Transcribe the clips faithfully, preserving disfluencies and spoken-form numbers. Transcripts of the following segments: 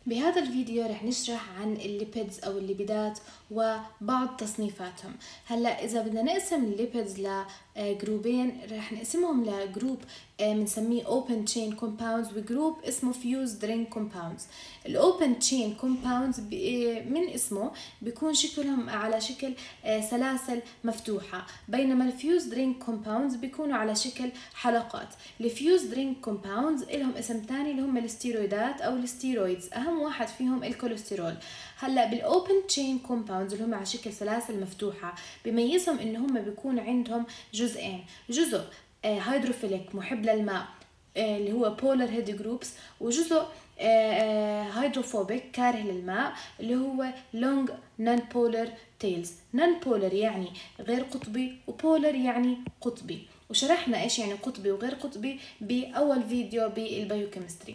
بهذا الفيديو رح نشرح عن الليبيدز أو الليبيدات وبعض تصنيفاتهم. هلا إذا بدنا نقسم الليبيدز لجروبين رح نقسمهم لجروب بنسميه open chain compounds وجروب اسمه fused ring compounds. الopen chain compounds من اسمه بيكون شكلهم على شكل سلاسل مفتوحة، بينما الفيوزد رينج compounds بيكونوا على شكل حلقات. الفيوزد رينج compounds لهم اسم تاني اللي هم الستيرويدات أو الستيرويدز، أهم واحد فيهم الكوليسترول. هلا بالاوبن تشين كومباوندز اللي هم على شكل سلاسل مفتوحة بيميزهم إن هم بيكون عندهم جزئين، جزء هيدروفيليك محب للماء اللي هو polar head groups، وجزء هيدروفوبيك كاره للماء اللي هو long non-polar tails. non-polar يعني غير قطبي وpolar يعني قطبي، وشرحنا ايش يعني قطبي وغير قطبي بأول فيديو بالبيوكيمستري.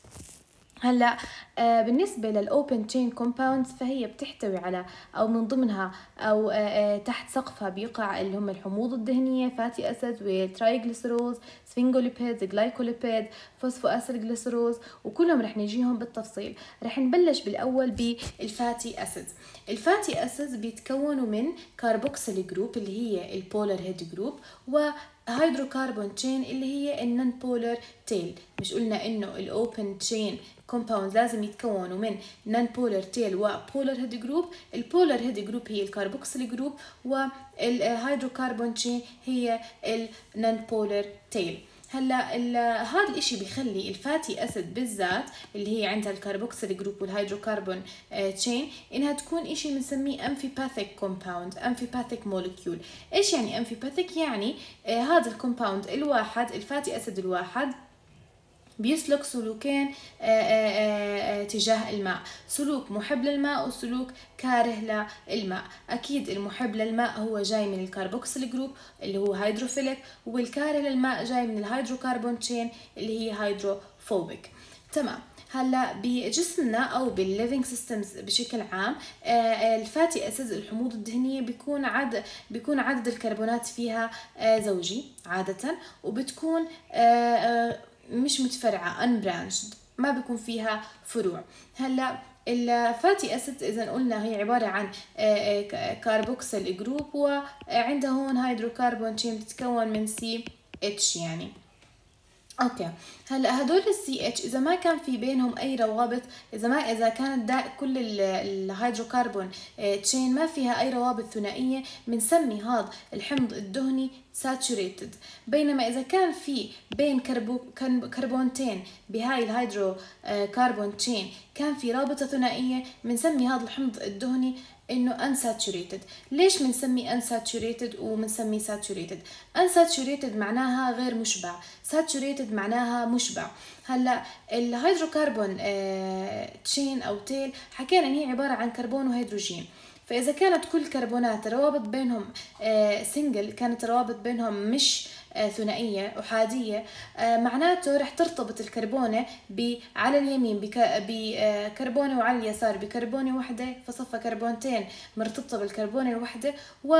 هلا آه بالنسبة للأوبن تشين كومباوندز فهي بتحتوي على أو من ضمنها أو آه آه تحت سقفها بيقع اللي هم الحموض الدهنية فاتي أسيد والترايغليسيرولز سفنجوليبيدز جلايكوليبيد فوسفو أسيد جليسيرولز، وكلهم رح نجيهم بالتفصيل. رح نبلش بالأول بالفاتي أسيد. الفاتي أسيد بيتكونوا من كاربوكسيل جروب اللي هي البولار هيد جروب و هيدروكربون تشين اللي هي النون بولر تيل. مش قلنا انه الاوبن تشين كومباوند لازم يتكونوا من نون بولر تيل وبولر هيد جروب. البولر هيد جروب هي الكاربوكسيل جروب والهيدروكربون تشين هي النون بولر تيل. هلا هذا الاشي بيخلي الفاتي اسيد بالذات اللي هي عندها الكاربوكسيل جروب والهيدروكربون تشين انها تكون اشي بنسميه امفيباثيك كومباوند، امفيباثيك مولكيول. ايش يعني امفيباثيك؟ يعني آه هذا الكومباوند الواحد الفاتي اسيد الواحد بيسلك سلوكين آآ آآ تجاه الماء، سلوك محب للماء وسلوك كاره للماء. أكيد المحب للماء هو جاي من الكاربوكسيل جروب اللي هو هيدروفيليك، والكاره للماء جاي من الهيدروكربون تشين اللي هي هيدروفوبيك. تمام. هلا بجسمنا او بالليفينج سيستمز بشكل عام الفاتي اسيدز الحموض الدهنيه بيكون عدد بيكون عدد الكربونات فيها زوجي عاده، وبتكون مش متفرعه unbranched، ما بيكون فيها فروع. هلا الفاتي اسيد اذا قلنا هي عباره عن كاربوكسيل جروب وعندها هون هيدروكربون تشين بتتكون من سي اتش يعني. اوكي. هلا هدول السي اتش اذا ما كان في بينهم اي روابط، اذا ما اذا كانت دا كل الهيدروكربون تشين ما فيها اي روابط ثنائيه بنسمي هذا الحمض الدهني ساتوريتد. بينما اذا كان في بين كربو كربونتين بهاي الهيدروكربون تشين كان في رابطه ثنائيه بنسمي هذا الحمض الدهني انه unsaturated. ليش بنسمي unsaturated وبنسمي saturated؟ unsaturated معناها غير مشبع، saturated معناها مشبع. هلا الهيدروكربون تشين او تيل حكينا ان هي عباره عن كربون وهيدروجين، فاذا كانت كل كربونات روابط بينهم سنجل، كانت روابط بينهم مش ثنائيه احاديه، معناته رح ترتبط الكربونه على اليمين بكربونه وعلى اليسار بكربونه واحده، فصفى كربونتين مرتبطه بالكربونه الواحده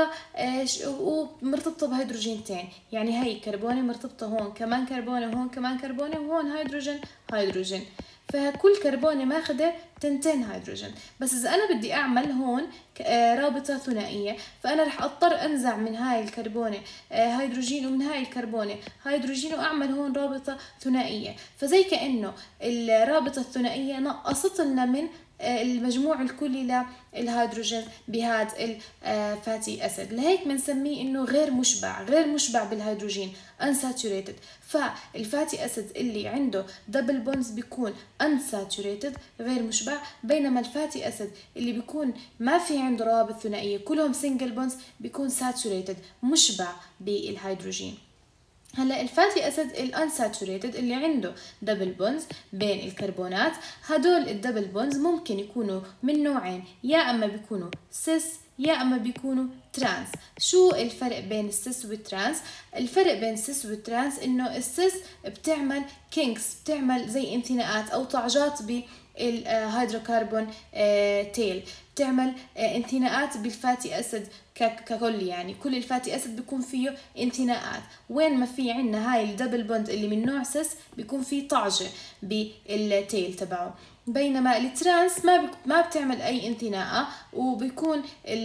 ومرتبطه بهيدروجينتين، يعني هي كربونه مرتبطه هون كمان كربونه وهون كمان كربونه وهون هيدروجين هيدروجين، فكل كربونه ماخذه تنتين هيدروجين. بس اذا انا بدي اعمل هون رابطه ثنائيه فانا رح اضطر انزع من هاي الكربونه هيدروجين ومن هاي الكربونه هيدروجين واعمل هون رابطه ثنائيه، فزي كانه الرابطه الثنائيه نقصت لنا من المجموع الكلي للهيدروجين بهذا الفاتي اسيد. لهيك بنسميه انه غير مشبع، غير مشبع بالهيدروجين unsaturated. فالفاتي اسيد اللي عنده دبل بونز بيكون unsaturated غير مشبع، بينما الفاتي اسيد اللي بيكون ما في عنده روابط ثنائيه كلهم سنجل بونز بيكون saturated مشبع بالهيدروجين. هلا الفاتي اسيد الانساتوريتد اللي عنده دبل بونز بين الكربونات، هدول الدبل بونز ممكن يكونوا من نوعين، يا اما بيكونوا سيس يا اما بيكونوا ترانس. شو الفرق بين السيس والترانس؟ الفرق بين السيس والترانس انه السيس بتعمل كينكس، بتعمل زي انثناءات او طعجات بالهيدروكربون تيل، بتعمل انثناءات بالفاتي اسيد ككل، يعني كل الفاتي اسيد بيكون فيه انثناءات. وين ما في عنا هاي الدبل بوند اللي من نوع سيس بيكون فيه طعجة بالتيل تبعه. بينما الترانس ما بك ما بتعمل اي انثناء، وبيكون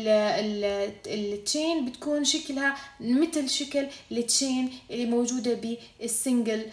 التشين بتكون شكلها مثل شكل التشين اللي موجوده بالسنجل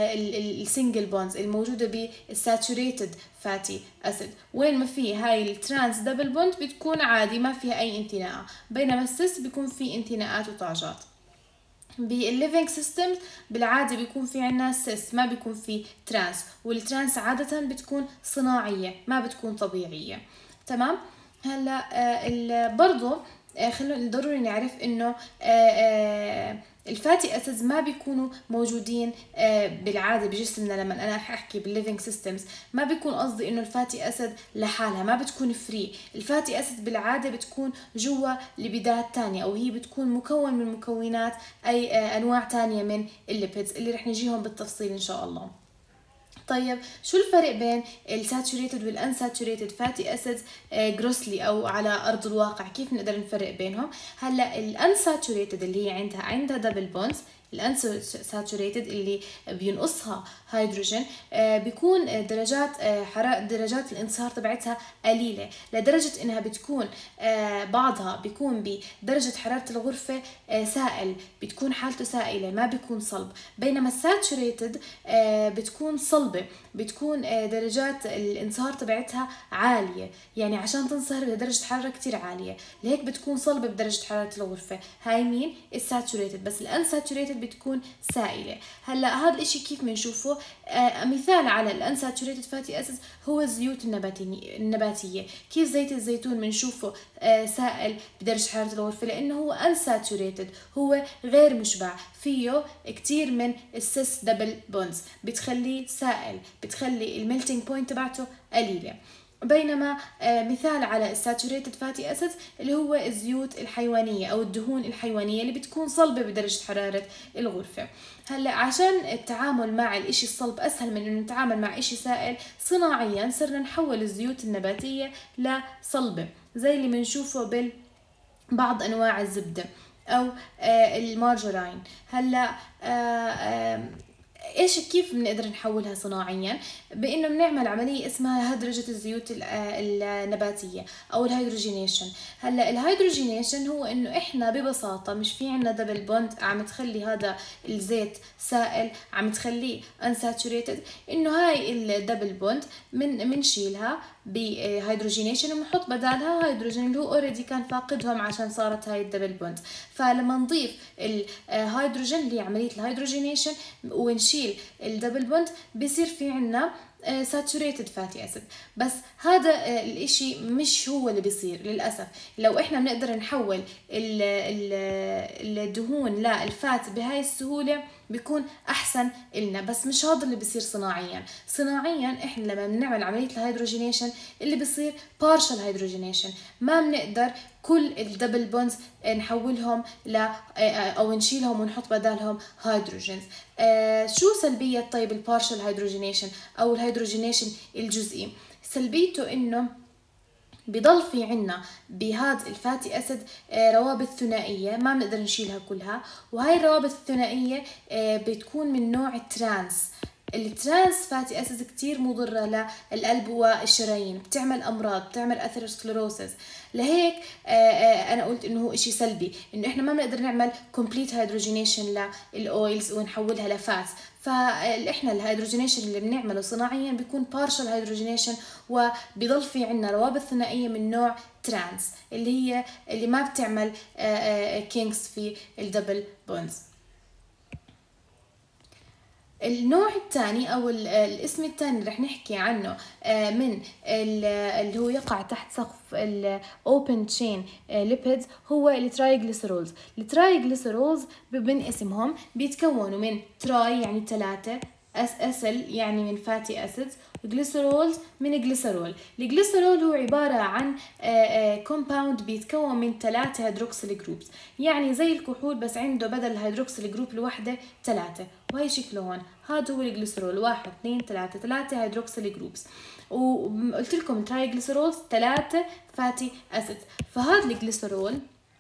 السنجل بونز الموجوده بالساتوريتد فاتي اسيد، وين ما في هاي الترانس دبل بوند بتكون عادي ما فيها اي انثناء، بينما السيس بيكون في انثناءات وطاجات. بالليفينج سيستمز بالعاده بيكون في عنا سيس ما بيكون في ترانس، والترانس عاده بتكون صناعيه ما بتكون طبيعيه. تمام. هلا آه برضو آه خلونا ضروري نعرف انه آه آه الفاتي اسيدز ما بيكونوا موجودين آه بالعاده بجسمنا. لما انا احكي بالليفينج سيستمز ما بيكون قصدي انه الفاتي اسيد لحالها ما بتكون فري. الفاتي اسيد بالعاده بتكون جوا لبيدات تانية، او هي بتكون مكون من مكونات اي آه انواع تانية من الليبيدز اللي رح نجيهم بالتفصيل ان شاء الله. طيب شو الفرق بين الساتوريتد والانساتوريتد فاتي اسيدز جروسلي او على ارض الواقع؟ كيف نقدر نفرق بينهم؟ هلا الانساتوريتد اللي هي عندها عندها دبل بونز، الانساتوريتد اللي بينقصها هيدروجين بيكون درجات حرارة درجات الانصهار تبعتها قليله لدرجه انها بتكون بعضها بيكون بدرجه حراره الغرفه سائل، بتكون حالته سائله ما بيكون صلب. بينما الساتوريتد بتكون صلبه، بتكون درجات الانصهار تبعتها عاليه، يعني عشان تنصهر لدرجه حراره كتير عاليه لهيك بتكون صلبه بدرجه حراره الغرفه. هاي مين؟ الساتوريتد. بس الانساتوريتد بتكون سائله. هلا هذا الاشي كيف بنشوفه؟ آه مثال على الانساتوريتد فاتي اسيدز هو الزيوت النباتيه النباتيه. كيف زيت الزيتون بنشوفه آه سائل بدرجه حراره الغرفه؟ لانه هو انساتوريتد، هو غير مشبع، فيه كتير من السيس دبل بونز بتخليه سائل، بتخلي الميلتينج بوينت تبعته قليله. بينما آه مثال على الساتوريتد فاتي اسيدز اللي هو الزيوت الحيوانيه او الدهون الحيوانيه اللي بتكون صلبه بدرجه حراره الغرفه. هلا عشان التعامل مع الاشي الصلب اسهل من انه نتعامل مع اشي سائل، صناعيا صرنا نحول الزيوت النباتيه لصلبه زي اللي بنشوفه بال بعض انواع الزبده او آه المارجرين. هلا آه آه ايش كيف بنقدر نحولها صناعيا؟ بانه بنعمل عمليه اسمها هدرجه الزيوت النباتيه او الهيدروجينيشن. هلا الهيدروجينيشن هو انه احنا ببساطه مش في عندنا دبل بوند عم تخلي هذا الزيت سائل، عم تخليه انساتوريتد، انه هاي الدبل بوند من بنشيلها بهيدروجينيشن وبنحط بدالها هيدروجين اللي هو اوريدي كان فاقدهم عشان صارت هاي الدبل بوند. فلما نضيف الهيدروجين اللي هي عمليه الهيدروجينيشن ونشيل الدبل بوند بصير في عنا ساتوريتد فاتي اسيد. بس هذا الاشي مش هو اللي بيصير للاسف. لو احنا بنقدر نحول الدهون للفات بهاي السهوله بيكون احسن إلنا، بس مش هذا اللي بيصير صناعيا. صناعيا احنا لما بنعمل عمليه الهيدروجينيشن اللي بيصير بارشل هيدروجينيشن، ما بنقدر كل الدبل بونز نحولهم ل او نشيلهم ونحط بدالهم هيدروجينز. آه شو سلبيه طيب البارشل هيدروجينيشن او الهيدروجينيشن الجزئي؟ سلبيته انه بضل في عنا بهذا الفاتي اسيد روابط ثنائيه ما بنقدر نشيلها كلها، وهي الروابط الثنائيه بتكون من نوع الترانس. الترانس فاتي اسيد كتير مضره للقلب والشرايين، بتعمل امراض، بتعمل اثيروسكليروسيس. لهيك انا قلت انه هو اشي سلبي انه احنا ما بنقدر نعمل كومبليت هيدروجينيشن للاويلز ونحولها لفات. فاحنا الهيدروجينيشن اللي بنعمله صناعيا بيكون بارشل هيدروجينيشن، وبيضل في عنا روابط ثنائيه من نوع ترانس اللي هي اللي ما بتعمل كينجز في الدبل بونز. النوع الثاني او الاسم الثاني اللي رح نحكي عنه من اللي هو يقع تحت سقف الاوبن تشين ليبيدز هو الترايغليسيرولز. الترايغليسيرولز بنقسمهم بيتكونوا من تراي يعني ثلاثة، اس اسل يعني من فاتي اسيدز، جليسيرولز من جليسيرول. الجليسيرول هو عبارة عن كومباوند بيتكون من ثلاثة هيدروكسيل جروبس، يعني زي الكحول بس عنده بدل الهيدروكسيل جروب الوحدة ثلاثة، وهي شكله هون. هذا هو الجليسيرول، واحد اثنين ثلاثة، ثلاثة هيدروكسيل جروبس. وقلت لكم ترايجليسيرولز ثلاثة فاتي اسيدز. فهذا الجليسيرول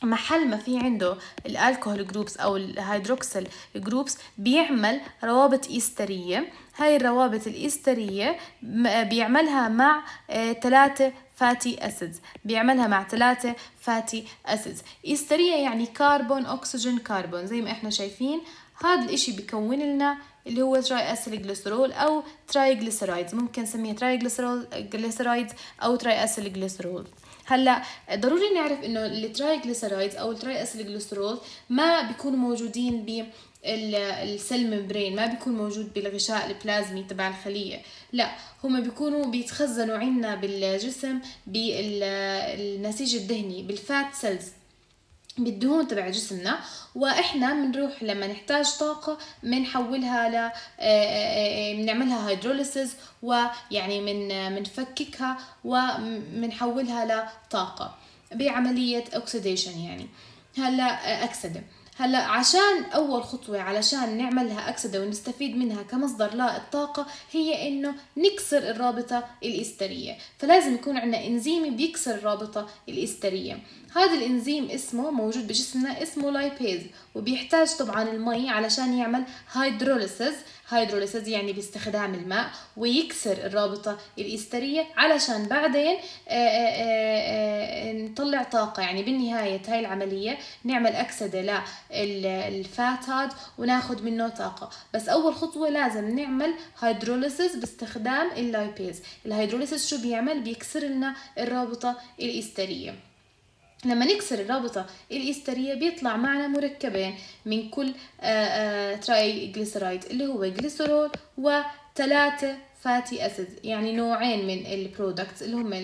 محل ما في عنده الالكوهول جروبس او الهيدروكسيل جروبس بيعمل روابط إيسترية. هاي الروابط الإيسترية بيعملها مع ثلاثة فاتي أسيدز، بيعملها مع ثلاثة فاتي أسيدز. إيسترية يعني كربون أكسجين كربون، زي ما احنا شايفين هذا الاشي بيكون لنا اللي هو تراياسيلجليسرول او ترايجليسرايدز، ممكن نسميه ترايجليسرايدز او تراياسيلجليسرول. هلا ضروري نعرف انه الترايجليسرايدز او التراياسيلجليسرول ما بيكونوا موجودين ب السيل ممبرين، ما بيكون موجود بالغشاء البلازمي تبع الخلية، لا هم بيكونوا بيتخزنوا عندنا بالجسم بالنسيج الدهني بالفات سيلز، بالدهون تبع جسمنا، واحنا بنروح لما نحتاج طاقة بنحولها ل بنعملها هيدروليسيس، ويعني من بنفككها وبنحولها لطاقة بعملية اوكسيديشن يعني. هلا اكسده هلا عشان اول خطوه علشان نعملها اكسده ونستفيد منها كمصدر للطاقه هي انه نكسر الرابطه الاستريه، فلازم يكون عندنا انزيم بيكسر الرابطه الاستريه. هذا الانزيم اسمه موجود بجسمنا اسمه لايبيز، وبيحتاج طبعا المي علشان يعمل هيدروليسيس. هيدروليسيس يعني باستخدام الماء ويكسر الرابطه الاستريه علشان بعدين آآ آآ نطلع طاقه. يعني بالنهايه هاي العمليه نعمل اكسده للفات هاد وناخد منه طاقه، بس اول خطوه لازم نعمل هيدروليسيس باستخدام اللايبيز. الهيدروليسيس شو بيعمل؟ بيكسر لنا الرابطه الاستريه. لما نكسر الرابطة الإسترية بيطلع معنا مركبين من كل ترايجليسرايد اللي هو جليسرول وثلاثة فاتي أسيد، يعني نوعين من البرودكتس اللي هم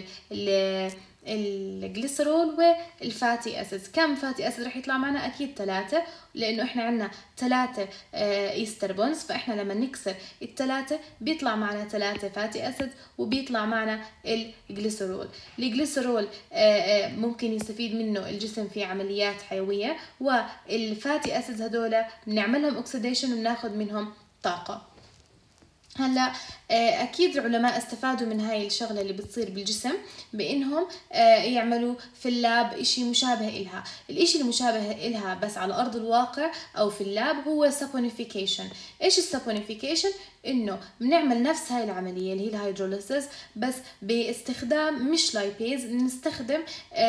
الجليسرول والفاتي أسيد. كم فاتي أسيد رح يطلع معنا؟ أكيد ثلاثة، لأنه إحنا عنا ثلاثة إيستر بونز، فإحنا لما نكسر الثلاثة بيطلع معنا ثلاثة فاتي أسيد وبيطلع معنا الجليسرول. الجليسرول ممكن يستفيد منه الجسم في عمليات حيوية، والفاتي أسيد هدول بنعملهم أكسيديشن وبناخد منهم طاقة. هلا اكيد العلماء استفادوا من هاي الشغله اللي بتصير بالجسم بانهم يعملوا في اللاب اشي مشابه إلها. الاشي المشابه إلها بس على ارض الواقع او في اللاب هو سابونيفيكيشن. ايش السابونيفيكيشن؟ انه بنعمل نفس هاي العمليه اللي هي الهيدروليسيس بس باستخدام مش لايبيز، بنستخدم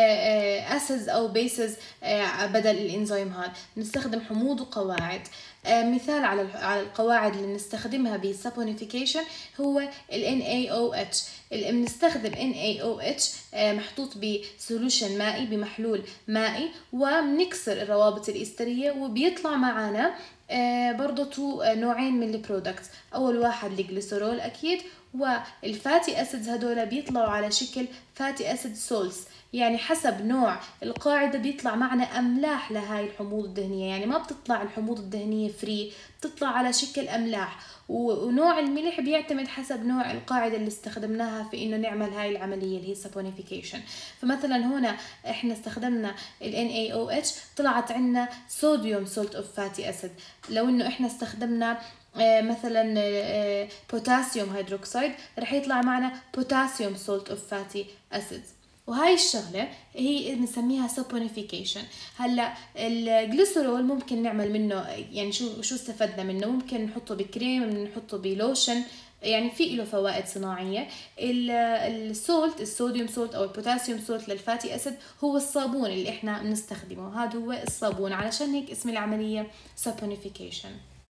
اسيدز او بيسز بدل الانزيم هذا، بنستخدم حموض وقواعد. مثال على على القواعد اللي بنستخدمها بالسابونيفيكيشن هو ال إن إيه أو إتش. بنستخدم إن إيه أو إتش محطوط بسولوشن مائي، بمحلول مائي، وبنكسر الروابط الإسترية وبيطلع معنا برضو تو نوعين من البرودكتس. أول واحد الجليسرول أكيد، والفاتي أسيدز هدول بيطلعوا على شكل فاتي أسيد سولز، يعني حسب نوع القاعدة بيطلع معنا أملاح لهاي الحموض الدهنية. يعني ما بتطلع الحموض الدهنية فري، بتطلع على شكل أملاح، ونوع الملح بيعتمد حسب نوع القاعدة اللي استخدمناها في إنه نعمل هاي العملية اللي هي سابونيفيكيشن. فمثلا هنا إحنا استخدمنا ال إن إيه أو إتش طلعت عنا صوديوم سولت أوف فاتي أسيد. لو إنه إحنا استخدمنا مثلا بوتاسيوم هيدروكسيد رح يطلع معنا بوتاسيوم سولت اوف فاتي اسيدز. وهاي الشغله هي بنسميها سابونيفيكيشن. هلا الجليسرول ممكن نعمل منه يعني شو شو استفدنا منه؟ ممكن نحطه بكريم، نحطه بلوشن، يعني في له فوائد صناعيه. السولت الصوديوم سولت او البوتاسيوم سولت للفاتي اسيد هو الصابون اللي احنا بنستخدمه، هذا هو الصابون، علشان هيك اسم العمليه سابونيفيكيشن.